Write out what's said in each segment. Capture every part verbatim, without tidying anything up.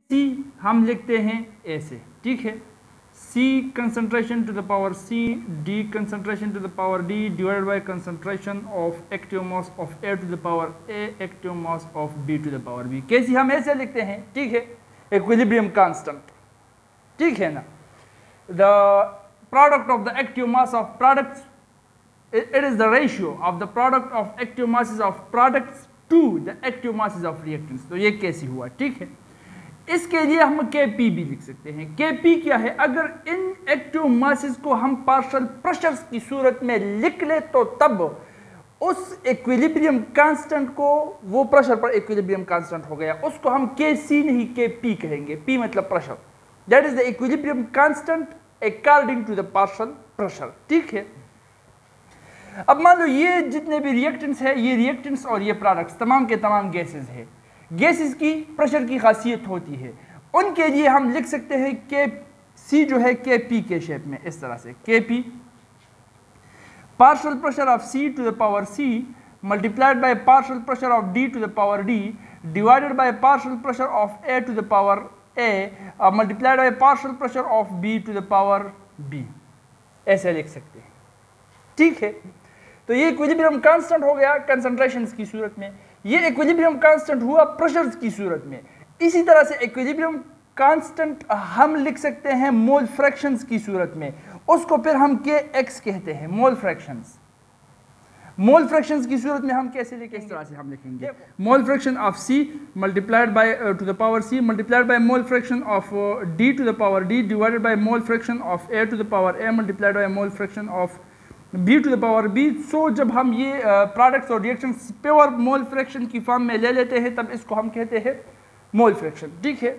सी हम लिखते हैं ऐसे, ठीक है, C concentration to the power C, D concentration to the power D divided by concentration of active mass of A to the power A active mass of B to the power B। कैसी हम ऐसे लिखते हैं, ठीक है, equilibrium constant, ठीक है ना। The product of the active mass of products, it, it is the ratio of the product of active masses of products to the active masses of reactants। तो ये कैसी हुआ, ठीक है। इसके लिए हम Kp भी लिख सकते हैं। Kp क्या है, अगर इन एक्टिव मासेस को हम पार्शियल प्रेशर्स की सूरत में लिख ले तो तब उस इक्विलिब्रियम कांस्टेंट को, वो प्रेशर पर इक्विलिब्रियम कांस्टेंट हो गया, उसको हम Kc नहीं Kp कहेंगे। P मतलब pressure, that is the equilibrium constant according to the partial pressure, ठीक है। अब मान लो ये जितने भी रिएक्टेंट्स है, ये रिएक्टेंट्स और ये प्रोडक्ट्स तमाम के तमाम गैसेस है। गैसेस की प्रेशर की खासियत होती है, उनके लिए हम लिख सकते हैं के सी जो है के पी के शेप में, इस तरह से K P partial pressure of C to the power C multiplied by partial pressure of D to the power D divided by partial pressure of A to the power A multiplied by partial pressure of B to the power B, ऐसे लिख सकते हैं, ठीक है। तो ये equilibrium constant हो गया कंसंट्रेशंस की सूरत में, ये इक्विलिब्रियम कांस्टेंट हुआ प्रेशर्स की सूरत में। इसी तरह से इक्विलिब्रियम कांस्टेंट हम लिख सकते हैं मोल फ्रैक्शंस की सूरत में, उसको फिर हम के एक्स कहते हैं, मोल फ्रैक्शंस। मोल फ्रैक्शंस की सूरत में हम कैसे लिखेंगे, इस तरह से हम लिखेंगे mole fraction of C multiplied by to the power C multiplied by mole fraction of D to the power D divided by mole fraction of A to the power A multiplied by mole fraction of B to the power B. So जब हम ये products और reactions pure mole fraction की form में ले लेते हैं तब इसको हम कहते हैं मोल फ्रैक्शन, ठीक है।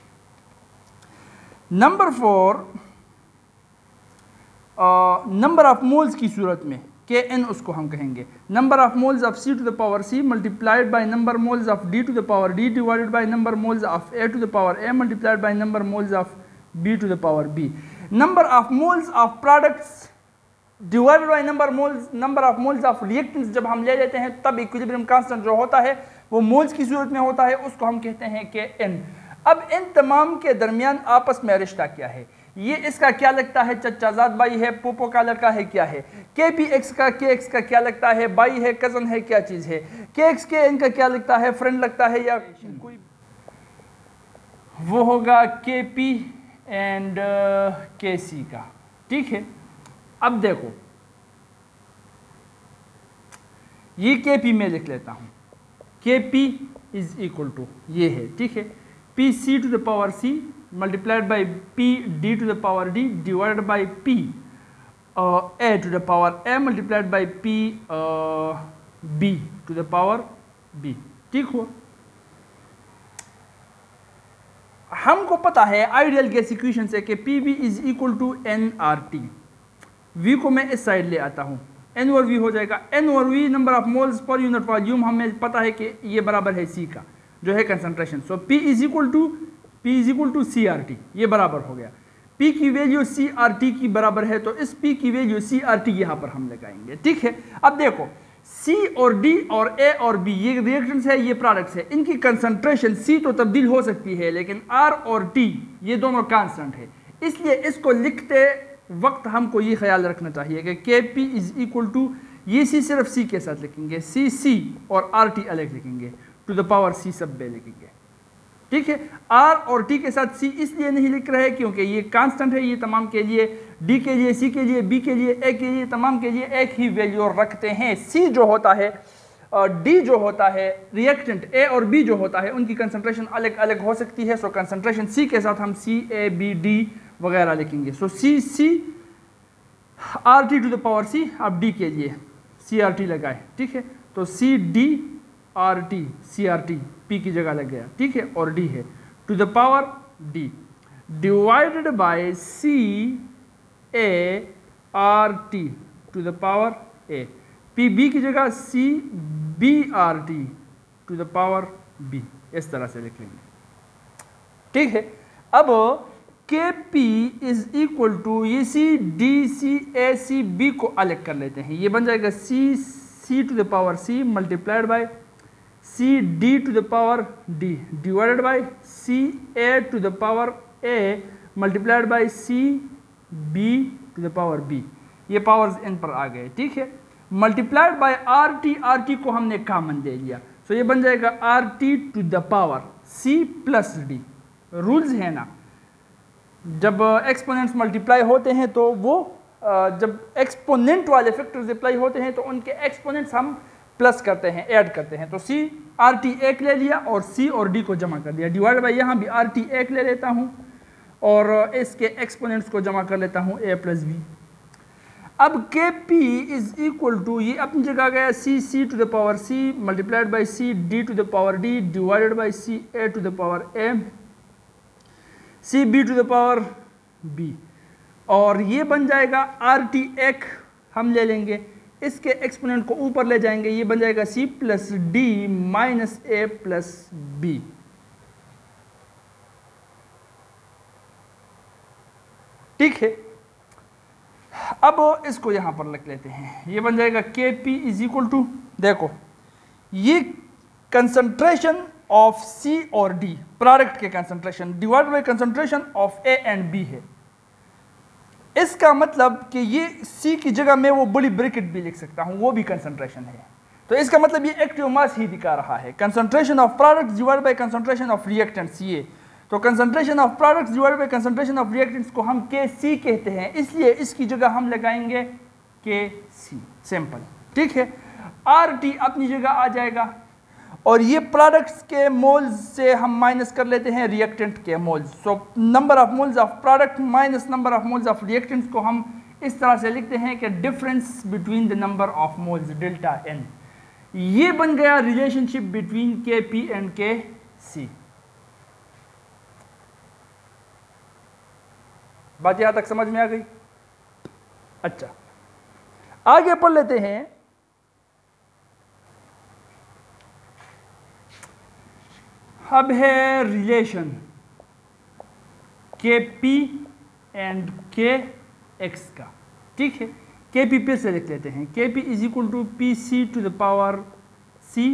Number four, number of moles की सूरत में के एन उसको हम कहेंगे number of moles of C to the power C multiplied by number moles of D to the power D divided by number moles of A to the power A multiplied by number moles of B to the power B. Number of moles of products divided by number moles number of moles of reactants जब हम ले लेते हैं तब equilibrium constant जो होता है वो मोल्स की सूरत में होता है, उसको हम कहते हैं के एन। अब इन तमाम के दरमियान आपस में रिश्ता क्या है, ये इसका क्या लगता है, चचाजाद भाई है, पोपो का लड़का है, क्या है, के पी एक्स का के एक्स का क्या लगता है, भाई है, कजन है, क्या चीज है, के एक्स के एन का क्या लगता है, फ्रेंड लगता है, या कोई वो होगा के पी एंड के सी का, ठीक है। अब देखो ये के पी में लिख लेता हूं, के पी इज इक्वल टू ये है, ठीक है, P C to the power C multiplied by P D to the power D divided by P A to the power A multiplied by P B to the power B, ठीक हुआ। हमको पता है ideal gas equation से कि P V is equal to N R T. V को मैं इस साइड ले आता हूँ, एन ओवर वी हो जाएगा, N over V number of moles per unit volume हमें पता है कि ये बराबर है सी का जो है concentration. So P is equal to P is equal to C R T, ये बराबर हो गया। पी की वैल्यू सी आर टी की बराबर है तो इस पी की वैल्यू सी आर टी यहाँ पर हम लगाएंगे, ठीक है। अब देखो सी और डी और ए और बी ये रिएक्टेंट्स है, ये प्रोडक्ट्स है, इनकी कंसंट्रेशन सी तो तब्दील हो सकती है लेकिन आर और टी ये दोनों कांस्टेंट है, इसलिए इसको लिखते वक्त हमको ये ख्याल रखना चाहिए कि के पी इज इक्वल टू ये सी सिर्फ सी के साथ लिखेंगे, सी सी और आर टी अलग लिखेंगे, टू द पावर सी सब बे लिखेंगे, ठीक है। आर और टी के साथ सी इसलिए नहीं लिख रहे क्योंकि ये कांस्टेंट है, ये तमाम के लिए, डी के लिए, सी के लिए, बी के लिए, ए के लिए, तमाम के लिए एक ही वैल्यू रखते हैं। सी जो होता है, डी जो होता है, रिएक्टेंट ए और बी जो होता है उनकी कंसंट्रेशन अलग अलग हो सकती है। सो कंसंट्रेशन सी के साथ हम सी ए बी डी वगैरह लिखेंगे। So C C R T to the power C, अब डी के लिए सी आर टी लगाए, ठीक है। तो C D R T C R T P की जगह लग गया, ठीक है, और डी है to the power D divided by C A R T to the power A, P B की जगह C B R T to the power B, इस तरह से लिख लेंगे, ठीक है। अब के पी इज इक्वल टू ये सी डी सी ए सी बी को अलग कर लेते हैं, ये बन जाएगा C C to the power C multiplied by C D to the power D divided by C A to the power A multiplied by C B to the power B. ये powers इन पर आ गए, ठीक है। Multiplied by R T, R T को हमने common ले लिया, तो ये बन जाएगा R T to the power C plus D. Rules है ना, जब एक्सपोनेंट्स मल्टीप्लाई होते हैं तो वो जब एक्सपोनेंट वाले फैक्टर्स अप्लाई होते हैं तो उनके एक्सपोनेंट्स हम प्लस करते हैं, ऐड करते हैं। तो सी आर टी एक ले लिया और सी और डी को जमा कर दिया, डिवाइड बाई यहाँ भी आर टी एक ले लेता हूँ और इसके एक्सपोनेंट्स को जमा कर लेता हूँ ए प्लस बी। अब के पी इज इक्वल टू, ये अपनी जगह गया C C to the power C multiplied by C D to the power D divided by C A to the power A C B to the power B, और ये बन जाएगा R T एक हम ले लेंगे, इसके एक्सपोनेंट को ऊपर ले जाएंगे, ये बन जाएगा C plus D minus A plus B. ठीक है, अब इसको यहां पर लिख लेते हैं, ये बन जाएगा K P is equal to, देखो ये कंसंट्रेशन ऑफ सी और डी प्रोडक्ट के concentration divide by concentration of A and B है। इसका मतलब कि ये सी की जगह में वो बड़ी ब्रैकेट भी लिख सकता हूं, वो भी कंसंट्रेशन है। तो इसका मतलब ये एक्टिव मास ही दिखा रहा है, concentration of product divide by concentration of reactants. ये तो concentration of products divide by concentration of reactants को हम के सी कहते हैं, इसलिए इसकी जगह हम लगाएंगे के सी, सिंपल। ठीक है, आर टी अपनी जगह आ जाएगा और ये प्रोडक्ट्स के मोल्स से हम माइनस कर लेते हैं रिएक्टेंट के moles. So number of moles of product minus number of moles of reactants को हम इस तरह से लिखते हैं कि difference between the number of moles delta N. ये बन गया relationship between K P and K C. बात यहां तक समझ में आ गई? अच्छा, आगे पढ़ लेते हैं। अब है रिलेशन के पी एंड के एक्स का। ठीक है, के पी फिर से लिख लेते हैं, K P is equal to P C to the power C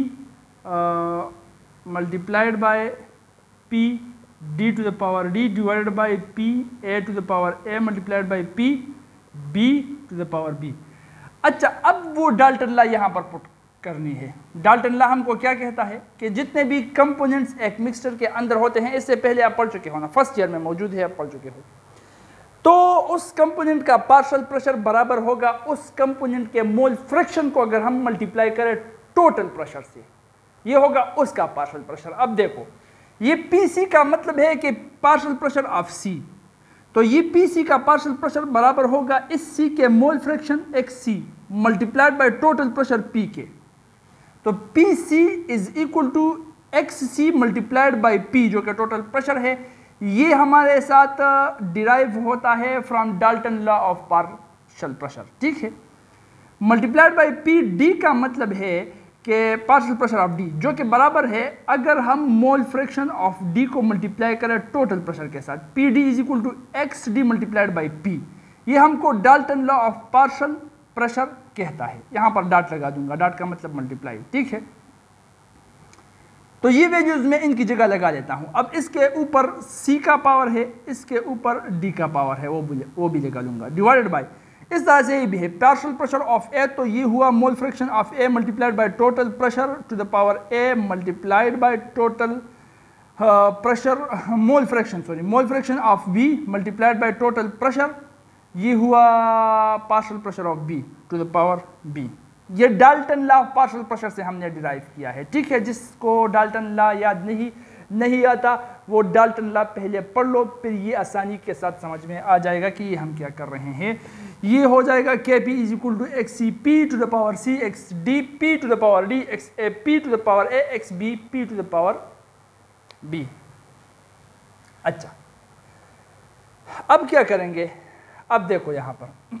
multiplied by P D to the power D divided by P A to the power A multiplied by P B to the power B. अच्छा, अब वो Dalton law यहाँ पर put करनी है। Dalton law हमको क्या कहता है कि जितने भी कंपोनेंट्स एक मिक्सचर के अंदर होते हैं, इससे पहले आप पढ़ चुके हो ना, फर्स्ट ईयर में मौजूद है, आप पढ़ चुके हो, तो उस कंपोनेंट का पार्शियल प्रेशर बराबर होगा उस कंपोनेंट के मोल फ्रैक्शन को अगर हम मल्टीप्लाई करें टोटल प्रेशर से, ये होगा उसका पार्शियल प्रेशर। अब देखो, ये पीसी का मतलब है कि पार्शियल प्रेशर ऑफ सी, तो ये पीसी का पार्शियल प्रेशर बराबर होगा इस सी के mole fraction X C multiplied by total pressure P के। तो P C is equal to X C multiplied by P, जो कि टोटल प्रेशर है। ये हमारे साथ डिराइव होता है from Dalton law of partial pressure. ठीक है, मल्टीप्लाइड बाई पी डी का मतलब है कि पार्शियल प्रेशर ऑफ डी, जो कि बराबर है अगर हम मोल फ्रैक्शन ऑफ डी को मल्टीप्लाई करें टोटल प्रेशर के साथ, P D is equal to X D multiplied by P. ये हमको Dalton law of partial pressure कहता है। यहां पर डॉट लगा दूंगा, डॉट का मतलब मल्टीप्लाई। ठीक है, तो ये वैल्यूज मैं इनकी जगह लगा लेता हूं। अब इसके ऊपर सी का पावर है, इसके ऊपर डी का पावर है, वो भी वो भी लगा लूंगा, डिवाइडेड बाय इस तरह से ही भी है पार्शियल प्रेशर ऑफ ए, तो ये हुआ mole fraction of A multiplied by total pressure to the power A multiplied by total pressure mole fraction sorry mole fraction of B multiplied by total pressure, ये हुआ partial pressure of B to the power B. ये Dalton law of partial pressure से हमने derive किया है। ठीक है, जिसको डाल्टन लॉ याद नहीं नहीं आता वो डाल्टन लॉ पहले पढ़ लो, फिर ये आसानी के साथ समझ में आ जाएगा कि ये हम क्या कर रहे हैं। ये हो जाएगा K P is equal to X C P to the power C X D P to the power D X A P to the power A X B P to the power B. अच्छा, अब क्या करेंगे? अब देखो यहां पर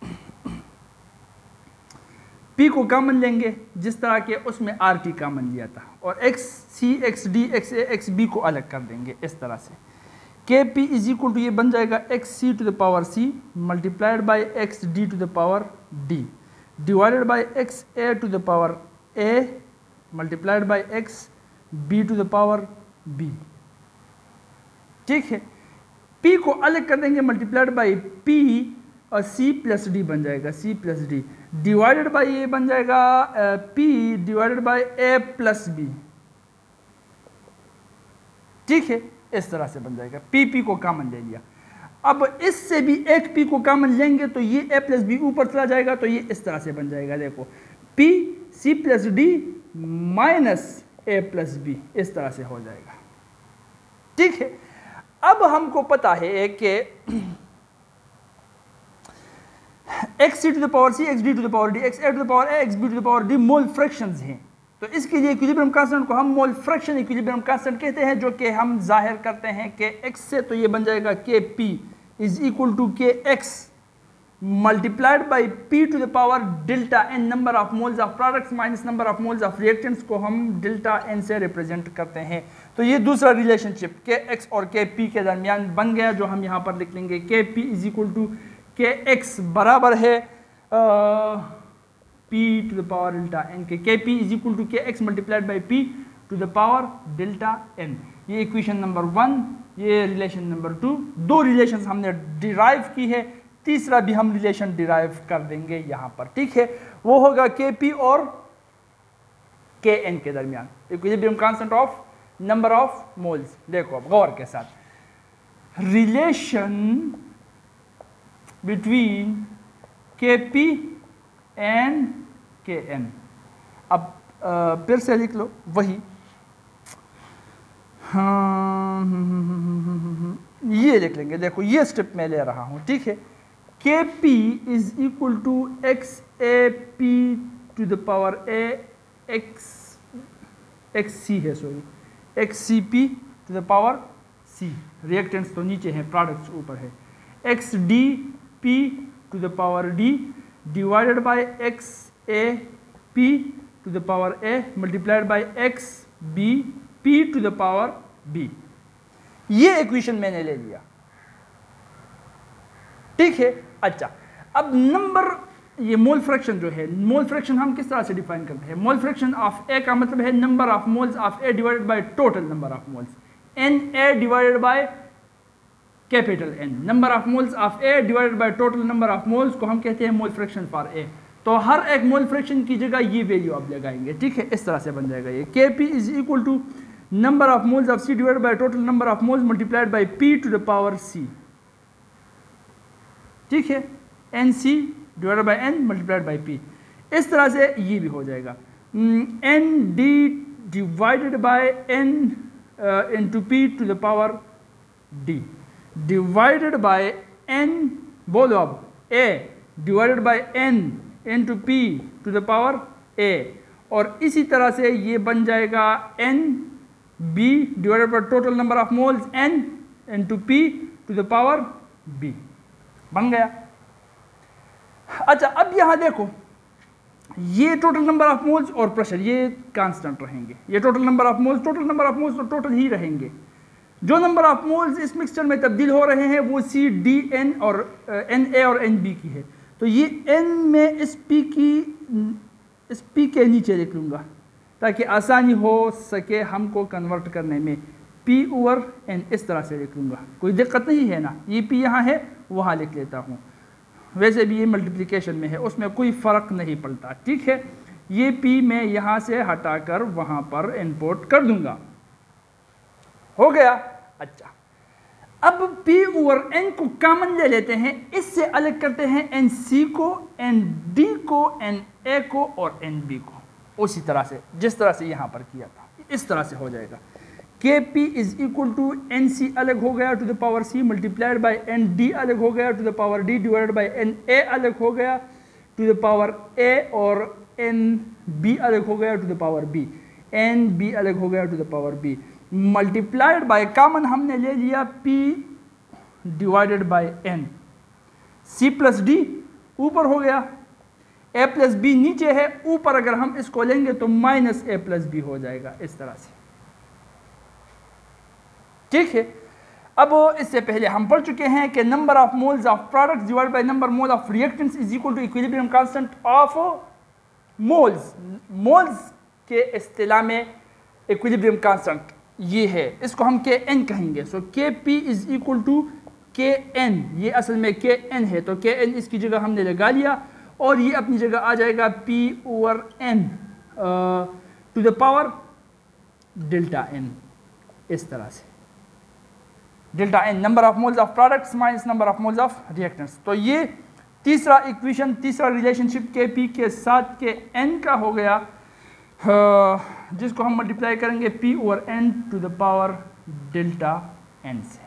P को common लेंगे जिस तरह के उसमें आर टी कॉमन लिया था, और X C X D X A X B को अलग कर देंगे इस तरह से। K P is equal to ये बन जाएगा X C to the power C multiplied by X D to the power D divided by X A to the power A multiplied by X B to the power B. ठीक है, p को अलग कर देंगे, multiplied by p और c plus D बन जाएगा, c plus D divided by ये बन जाएगा p divided by a plus B. ठीक है, इस तरह से बन जाएगा, p p को कॉमन ले लिया। अब इससे भी एक p को कॉमन लेंगे तो ये a प्लस बी ऊपर चला जाएगा, तो ये इस तरह से बन जाएगा, देखो p c plus D minus a plus B, इस तरह से हो जाएगा। ठीक है, अब हमको पता है कि X C to the power C, X D to the power D, X A to the power A, X B to the power D mole fractions हैं। तो इसके लिए इक्विलिब्रियम कांस्टेंट को हम मोल फ्रैक्शन इक्विलिब्रियम कांस्टेंट कहते हैं, जो कि हम जाहिर करते हैं कि एक्स से, तो ये बन जाएगा K P is equal to K X multiplied by P to the power delta N number of moles of products minus number of moles of reactants को हम डेल्टा एन से रिप्रेजेंट करते हैं। तो ये दूसरा रिलेशनशिप के एक्स और के पी के दरमियान बन गया, जो हम यहाँ पर लिख लेंगे K P is equal to K X बराबर है P to the power delta N के। K P is equal to K X multiplied by P to the power delta N. ये इक्वेशन नंबर वन, ये relation number two. दो relation हमने derive की है, तीसरा भी हम रिलेशन डिराइव कर देंगे यहाँ पर। ठीक है, वो होगा के पी और के एन के दरमियान equilibrium constant of number of moles. देखो अब गौर के साथ, relation between K P and K N. अब फिर से लिख लो वही, हाँ ये लिख लेंगे। देखो ये स्टेप मैं ले रहा हूँ, ठीक है। K P is equal to X A P to the power A X X C है, sorry X C P to the power C. Reactants तो नीचे हैं, प्रोडक्ट्स ऊपर है। X D P to the power D divided by X A P to the power A multiplied by X B P to the power B. ये equation मैंने ले लिया, ठीक है। अच्छा, अब नंबर, ये मोल फ्रैक्शन जो है, मोल फ्रैक्शन हम किस तरह से डिफाइन करते हैं? मोल फ्रैक्शन ऑफ ए का मतलब है number of moles of A divided by total number of moles, N A divided by capital N. Number of moles of A divided by total number of moles को हम कहते हैं mole fraction for a. तो हर एक मोल fraction की जगह ये value आप लगाएंगे, ठीक है। इस तरह से बन जाएगा ये K P is equal to number of moles of C divided by total number of moles multiplied by P to the power C, ठीक है। N C divided by N multiplied by P. इस तरह से ये भी हो जाएगा N D divided by N into P to the power D divided by N, बोलो अब, A divided by N into P to the power A. और इसी तरह से ये बन जाएगा N B divided by total number of moles N into P to the power B, बन गया। अच्छा, अब यहां देखो, ये टोटल नंबर ऑफ मोल्स और प्रेशर ये कांस्टेंट रहेंगे। ये total number of moles, total number of moles तो टोटल ही रहेंगे। जो नंबर ऑफ मोल्स इस मिक्सचर में तब्दील हो रहे हैं वो सी डी एन और एन ए और एन बी की है। तो ये एन में इस पी की, इस पी के नीचे लिख लूँगा ताकि आसानी हो सके हमको कन्वर्ट करने में। पी ओवर एन इस तरह से लिख लूँगा, कोई दिक्कत नहीं है ना। ये पी यहाँ है, वहाँ लिख लेता हूँ। वैसे भी ये मल्टीप्लिकेशन में है, उसमें कोई फ़र्क नहीं पड़ता, ठीक है। ये पी मैं यहाँ से हटाकर वहाँ पर इनपुट कर दूँगा, हो गया। अच्छा, अब P ओवर N को कॉमन ले लेते हैं, इससे अलग करते हैं एन सी को, एन डी को, एन ए को और एन बी को, उसी तरह से जिस तरह से यहाँ पर किया था। इस तरह से हो जाएगा K P is equal to N C अलग हो गया to the power C multiplied by N D अलग हो गया to the power D divided by N A अलग हो गया टू द पावर ए और एन बी अलग हो गया to the power B, N B अलग हो गया to the power B multiplied by common हमने ले लिया P divided by N। C plus D ऊपर हो गया, A प्लस बी नीचे है, ऊपर अगर हम इसको लेंगे तो माइनस ए प्लस बी हो जाएगा, इस तरह से, ठीक है। अब इससे पहले हम पढ़ चुके हैं कि number of moles of products divided by number mole of reactants is equal to equilibrium constant of moles. Moles के इस्तिलाह में इक्विलिब्रियम कांस्टेंट ये है, इसको हम के एन कहेंगे। So K P is equal to K N, ये असल में के एन है, तो के एन इसकी जगह हमने लगा लिया और ये अपनी जगह आ जाएगा P over N to the power delta N, इस तरह से delta N number of moles of products minus number of moles of reactants. तो ये तीसरा इक्वेशन, तीसरा रिलेशनशिप के पी के साथ के एन का हो गया, जिसको हम मल्टीप्लाई करेंगे P over N to the power delta N से।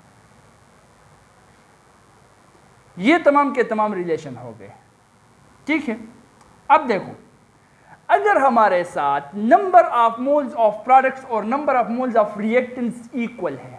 ये तमाम के तमाम रिलेशन हो गए, ठीक है। अब देखो, अगर हमारे साथ number of moles of products और number of moles of reactants equal है,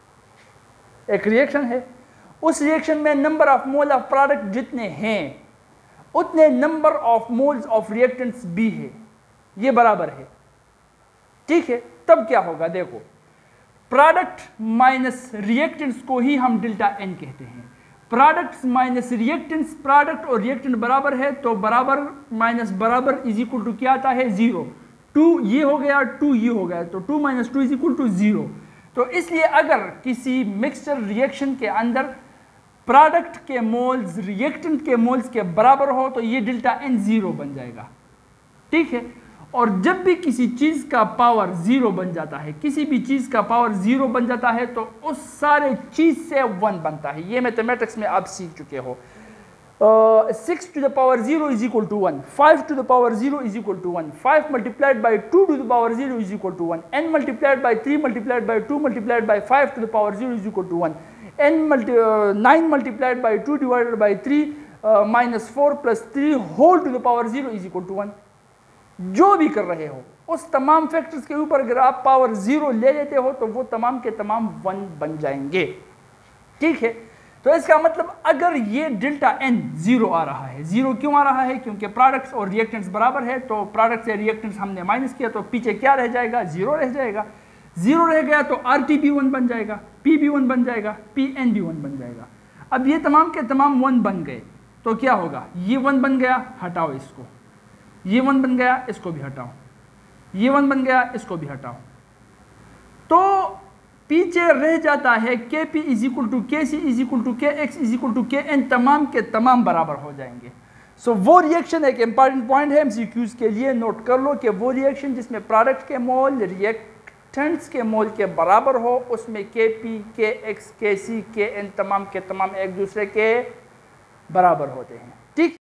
एक रिएक्शन है, उस रिएक्शन में number of mole of product जितने हैं उतने number of moles of reactants भी है, ये बराबर है, ठीक है। तब क्या होगा, देखो प्रोडक्ट माइनस रिएक्टेंट्स को ही हम डेल्टा एन कहते हैं। प्रोडक्ट्स माइनस रिएक्टेंट्स, प्रोडक्ट और रिएक्टेंट बराबर है तो बराबर माइनस बराबर इज इक्वल टू क्या आता है, जीरो। टू ये हो गया, टू ये हो गया, तो two minus two is equal to zero. तो इसलिए अगर किसी मिक्सचर रिएक्शन के अंदर प्रोडक्ट के मोल्स रिएक्टेंट के मोल्स के बराबर हो तो ये डेल्टा एन जीरो बन जाएगा, ठीक है। और जब भी किसी चीज़ का पावर ज़ीरो बन जाता है, किसी भी चीज़ का पावर ज़ीरो बन जाता है तो उस सारे चीज़ से वन बनता है। ये मैथमेटिक्स में आप सीख चुके हो। Six to the power zero is equal to one, five to the power zero is equal to one, five multiplied by two to the power zero is equal to one, N multiplied by three multiplied by two multiplied by five to the power zero is equal to one, N multi nine multiplied by two divided by three minus four plus three whole to the power zero is equal to one. जो भी कर रहे हो उस तमाम factors के ऊपर अगर आप पावर जीरो ले लेते हो तो वो तमाम के तमाम वन बन जाएंगे, ठीक है। तो इसका मतलब अगर ये डेल्टा एन जीरो आ रहा है, जीरो क्यों आ रहा है, क्योंकि प्रोडक्ट्स और रिएक्टेंट्स बराबर है, तो प्रोडक्ट्स या रिएक्टेंट्स हमने माइनस किया तो पीछे क्या रह जाएगा, जीरो रह जाएगा। जीरो रह गया तो आर टी भी वन बन जाएगा, पी भी वन बन जाएगा, पी एन भी वन बन जाएगा। अब ये तमाम के तमाम वन बन गए तो क्या होगा, ये वन बन गया, हटाओ इसको, ये वन बन गया, इसको भी हटाओ, ये वन बन गया, इसको भी हटाओ, तो पीछे रह जाता है K P is equal to K C is equal to K X is equal to K N, तमाम के तमाम बराबर हो जाएंगे। सो so, वो रिएक्शन एक इंपॉर्टेंट पॉइंट है एमसीक्यूज के लिए, नोट कर लो कि वो रिएक्शन जिसमें प्रोडक्ट के मोल रिएक्टेंट्स के मोल के बराबर हो उसमें के पी के एक्स के सी के एन तमाम के तमाम एक दूसरे के बराबर होते हैं, ठीक।